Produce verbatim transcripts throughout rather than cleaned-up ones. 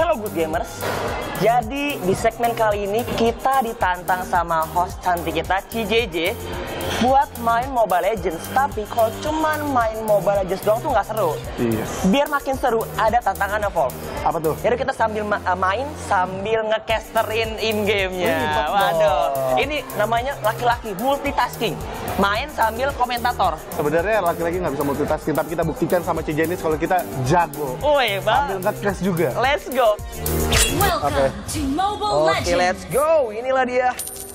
Halo Good Gamers. Jadi di segmen kali ini kita ditantang sama host cantik kita C J J buat main Mobile Legends. Tapi kalau cuman main Mobile Legends doang tuh nggak seru. Iya. Biar makin seru ada tantangannya, Vol. Apa tuh? Jadi kita sambil ma main sambil ngecasterin in gamenya. Waduh. Ini namanya laki-laki multitasking. Main sambil komentator. Sebenarnya laki-laki nggak bisa multitasking, tapi kita buktikan sama C J Nis kalau kita jago. Woi, sambil nge-crash juga. Let's go. Welcome Okay. to Mobile Oke, Legends. let's go. Inilah dia.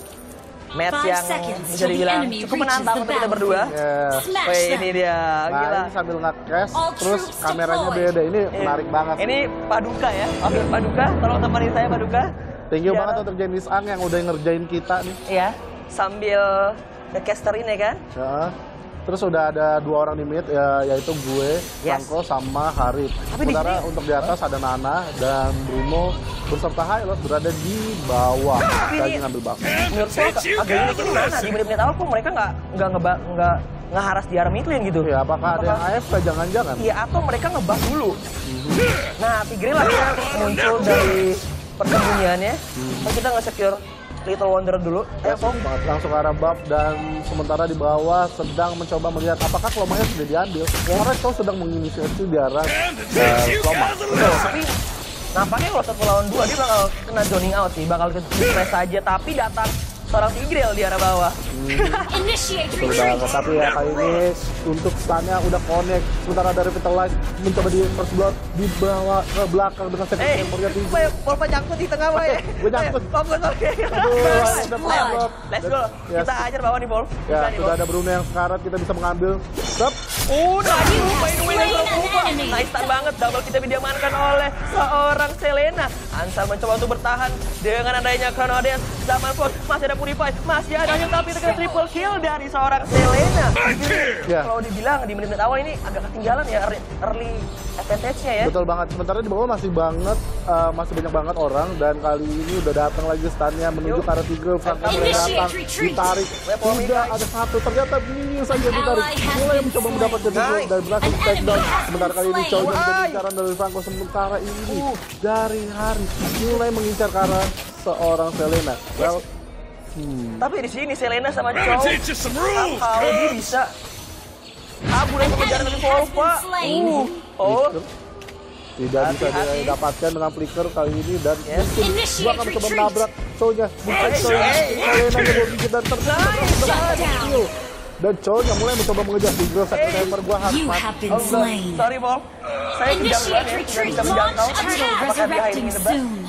Match Five yang seconds bisa till the dibilang enemy cukup reaches menantang the untuk kita berdua. Ya. Smash Wih, them. ini dia. Nah, Gila. ini sambil nge-crash, All terus troops kameranya deployed. beda. Ini menarik banget. Ini Paduka ya. Oke, Paduka. Tolong temenin saya, Paduka. Thank you Biar- banget untuk Jenis Ang yang udah ngerjain kita nih. Iya. Sambil ngecaster ini kan. Ya. Terus udah ada dua orang di mid, ya, yaitu gue, Yes. Franco, sama Harit. Tapi di Sementara sini- untuk di atas ada Nana dan Bruno berserta Hailot berada di bawah. Tapi Lagi ini- ngambil buff. Menurut saya agak unik ini mana di menit-menit awal kok mereka nggak nggak nggak nggak ngeharas di arah mid lane gitu. Ya, apakah ada yang A F K? Jangan-jangan. Iya, atau mereka ngebak dulu. Nah, Tigreal akhirnya muncul dari persembunyiannya. Lalu kita nge-secure Little Wonder dulu. Ayo, Pom. Langsung ke arah buff dan sementara di bawah sedang mencoba melihat apakah Klomanya sudah diambil. Karena kau sedang menginisiasi di arah uh, Kloma. Tapi nampaknya kalau satu lawan dua dia bakal kena zoning out sih, bakal ke stress saja. Tapi datang seorang Tigreal di arah bawah. Initiate Betul retreat. banget, tapi ya kali ini untuk stunnya udah connect. Sementara dari Vitalize mencoba di first blood di bawah ke belakang dengan second Eh, chambernya tinggi. apa ya? Polpa nyangkut di tengah, Pak ya? Gue nyangkut. Eh, Pom, oke. Aduh, First ada blood. blood. Let's go. Yes. Kita ajar bawah nih, Pol. Ya, Bisa nih, sudah Pol. ada Bruno yang sekarat, kita bisa mengambil. Stop. Oh, nice. You have By the way, slain dari an Purba. enemy. Nice stun banget. Double kita diamankan oleh seorang Selena. Ansar mencoba untuk bertahan dengan adanya Chrono Dance. Zaman Force. Masih ada Purify. Masih ada yang tapi terkena triple kill dari seorang Selena. Ya. Kalau dibilang di menit-menit awal ini agak ketinggalan ya early- early advantage-nya ya. Betul banget. Sementara di bawah masih banget, eh, masih banyak banget orang dan kali ini udah datang lagi stunnya menuju Yuk. ke arah Tigreal. Franco mulai Initiate datang, retreat. ditarik. Weapon Sudah guys. ada satu, ternyata minion saja ditarik. Ally has Mulai been mencoba slain. mendapatkan Tigreal Nice. dan berhasil An take down. enemy has Sementara been kali ini slain. Chow menjadi Why? incaran dari Franco. Sementara ini dari Haris mulai mengincar ke arah seorang Selena. Well, hmm. Tapi di sini Selena sama Chow somehow dia bisa kabur dari pengejaran dari enemy has Volva. been slain. Uh, oh, Tidak bisa Hati-hati. didapatkan dengan flicker kali ini dan Yes. mungkin Initiate gua akan mencoba retreat. menabrak Chow-nya. Mungkin Hey, Chow-nya hey, Selena yang mau bikin dan terus Nice. Shut down. dan Chow-nya mulai mencoba mengejar Tigreal. Second Hey. hammer gua harus You mati. have been oh, enggak. slain. Sorry, Vol. Saya kejauhan Initiate ya, tidak retreat. bisa Launch menjangkau. turtle Apakah dia resurrecting ini nebak? soon.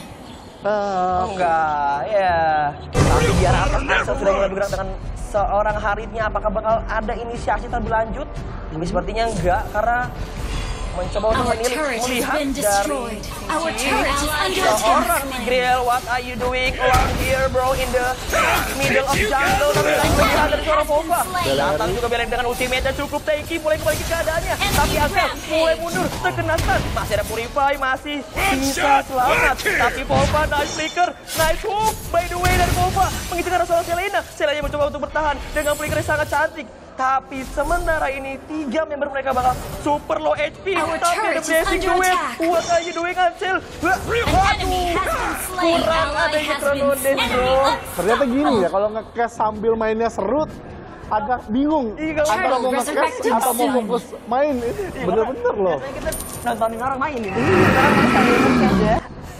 Ah, Enggak, ya. Tapi di arah atas Ansel sudah mulai bergerak dengan seorang Haritnya. Apakah bakal ada inisiasi terberlanjut? Ini sepertinya enggak, karena mencoba untuk Our menilik, turret has melihat been dari destroyed. Our turret is under seorang attack. Tigreal. What are you doing along here, bro, in the middle of jungle? Tapi lagi melihat dari seorang Volva. Datang juga Belek dengan ultimate-nya cukup tanky, mulai kembali ke keadaannya. Tapi Ansel mulai mundur, terkena stun. Masih ada Purify, masih bisa selamat. Tapi Volva, nice flicker, nice hook. By the way, dari Volva mengincar ke arah seorang Selena. Selena mencoba untuk bertahan dengan flicker yang sangat cantik. Tapi sementara ini tiga member mereka bakal super low H P. Our Tapi ada turret is blessing under duet. attack. What are you doing, Ansel? An enemy has been slain. Kurang Ally adanya has Chrono been Dance, enemy bro. up. ternyata gini ya, kalau nge-cash sambil mainnya serut, agak bingung Iya, kalau antara Turtle mau nge-cash resurrecting atau mau soon. fokus main. Ini bener-bener loh. Biasanya kita nontonin orang main ini. Sekarang kita sambil aja.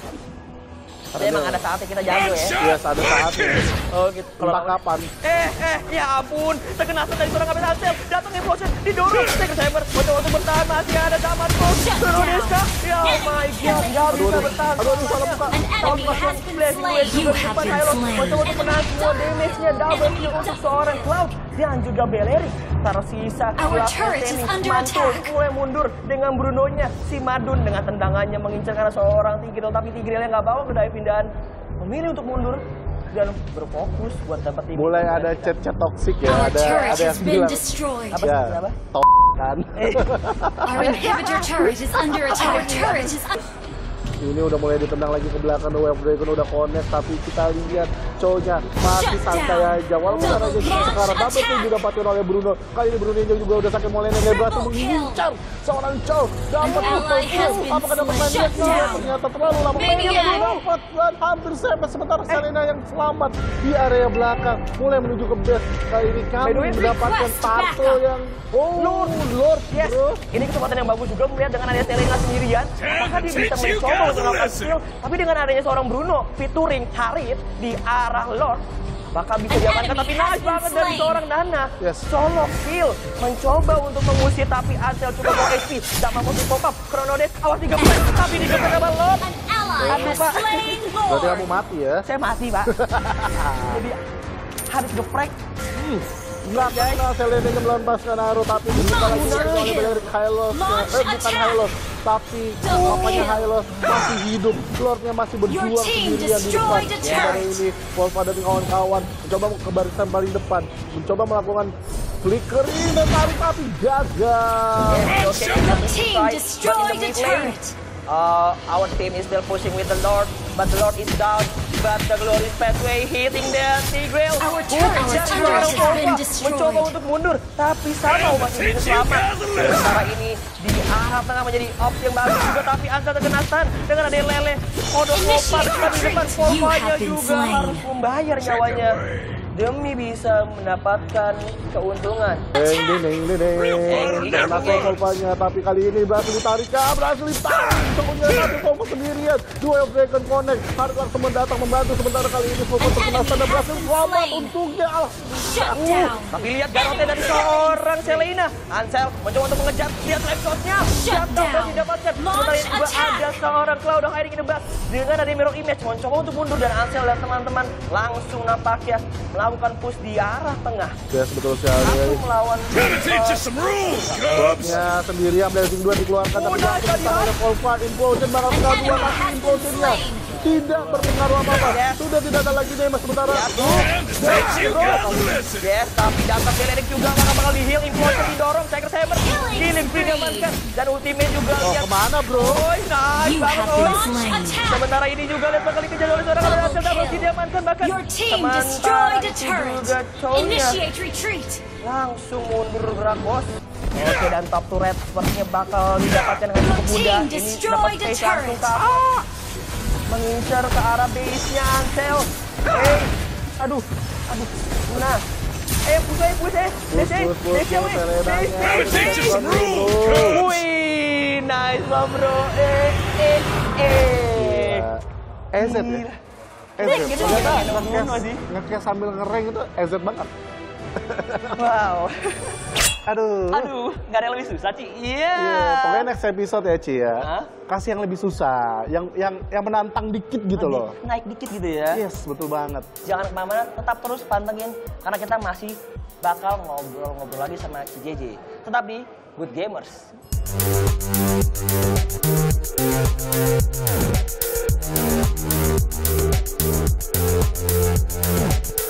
Tapi emang ada saatnya kita jago ya. Iya, ada saatnya. Oh gitu. Entah kapan. Eh, eh, ya ampun. Terkena stun dari seorang Kapten Ansel. Datang explosion, didorong. Second Hammer. Mencoba untuk bertahan. Masih ada Zaman Force. Shut Seluruh down. Deska. Ya oh my god. Gak bisa bertahan. Aduh, aduh, salah buka. An enemy has been slain. You have been slain. Mencoba untuk menahan semua damage-nya. Double kill untuk seorang Cloud. Dan juga Beleri. Tersisa Our Cloud turret is Anthony. under Mantul. attack. Mulai mundur dengan Brunonya. Si Madun dengan tendangannya mengincar karena seorang Tigreal. Tapi Tigrealnya nggak bawa ke dive pindahan. Memilih untuk mundur dan berfokus buat dapetin. Mulai ada chat-chat toksik ya, Our ada turret ada yang has been bilang destroyed. Apa ya, sih, apa? to kan. Our inhibitor turret is under attack. Our turret is un- Ini udah mulai ditendang lagi ke belakang, The Way of Dragon udah connect, tapi kita lihat Chow-nya masih santai aja. Walaupun aja sekarang double kill didapatin oleh Bruno. Kali ini Bruno juga udah sakit mulai nenek berhasil mengincar seorang Chow. Dapat triple kill. Apakah dapat main dia? Ternyata terlalu lama. Mainnya belum dapat dan hampir sampai sementara Selena yang selamat di area belakang. Mulai menuju ke base. Kali ini kami mendapatkan tato yang oh, Lord, Lord, yes. Bro. Ini kesempatan yang bagus juga melihat dengan adanya Selena sendirian. Apakah dia bisa mencoba untuk melakukan skill? Tapi dengan adanya seorang Bruno featuring Harit di arah Lord, bakal bisa diamankan. Tapi nice banget dari seorang Nana. Yes. Solo kill. Mencoba untuk mengusir, tapi Ansel cukup low H P. Tak mampu di pop up. Chrono Dash, awas tiga belas. Tapi digeser sama Lord. Aduh, Pak. Berarti kamu mati ya? Saya mati, Pak. Jadi harus geprek. Hmm. Nggak kena Selena melepaskan arrow, tapi dibuka lagi oleh Balearic Hylos. Eh, bukan Hylos, tapi papanya Hylos masih hidup. Lordnya masih berjuang sendirian di depan. Sementara ini, Wolfa dan kawan-kawan mencoba ke barisan paling depan. Mencoba melakukan flickering dan tarik api gagal. Your team destroyed a turret. Uh, our team is still pushing with the Lord, but the Lord is down. But the glorious pathway hitting the Tigreal. Our turret has been destroyed. Mencoba untuk mundur, tapi sama masih bisa selamat. Sementara ini di arah tengah menjadi opsi yang bagus juga, tapi Ansel terkena stun dengan ada Lele. Kodok lompat di depan, Wolfanya juga harus membayar nyawanya demi bisa mendapatkan keuntungan. Deng, deng, deng, deng, deng. Kena Wolfanya, tapi kali ini berhasil ditarik. Ya, berhasil ditarik. Semuanya satu Wolfa sendirian. Dua of Dragon Connect. Harus langsung mendatang membantu. Sementara kali ini Wolfa terkena stun dan berhasil selamat. Untungnya Allah. Uh, tapi lihat garotnya dari seorang Selena. Ansel mencoba untuk mengejar. Lihat live shot-nya. Shutdown berhasil didapatkan. Sementara ini juga ada seorang Cloud of Hiding in the back. Dengan ada mirror image. Mencoba untuk mundur dan Ansel dan teman-teman langsung nampaknya melakukan push di arah tengah. Yes, betul sekali. Langsung melawan Lordnya sendirian, Blazing dua dikeluarkan. Tapi langsung ditangani oleh Wolfa. Implosion bakal tinggal dua lagi implosionnya. Tidak berpengaruh apa-apa. Sudah tidak ada lagi damage sementara. Yes, tapi dasar Balearic juga bakal bakal di-heal. Implosion didorong. Tiger Saber. Killing free diamankan. Dan ultimate juga Oh, lihat. kemana bro? Oh, nice You banget. have Oh. been slain. Sementara ini juga lihat bakal dikejar oleh seorang ada Ansel double kill diamankan. Bahkan Your team sementara destroyed a itu turret. juga Chow-nya Initiate retreat. langsung mundur gerak bos. Oke, dan top turret sepertinya bakal didapatkan dengan cukup mudah. Ini dapat space langsung ke ah, mengincar ke arah base-nya Ansel. Eh, aduh, aduh, nah. Eh, push aja, push aja. Base aja, base aja, weh. Base, base. Wih, nice lah bro. Eh, eh, eh. E Z ya? E Z. Gitu, Ternyata gitu, gitu, sih. nge-cash sambil ngereng itu E Z banget. Wow. Aduh. Aduh, nggak ada yang lebih susah, Ci. Iya. Iya, pokoknya next episode ya, Ci ya. Hah? Kasih yang lebih susah, yang yang yang menantang dikit gitu loh. Naik dikit gitu ya. Yes, betul banget. Jangan kemana-mana, tetap terus pantengin. Karena kita masih bakal ngobrol-ngobrol lagi sama Ci J J. Tetap di Good Gamers. Your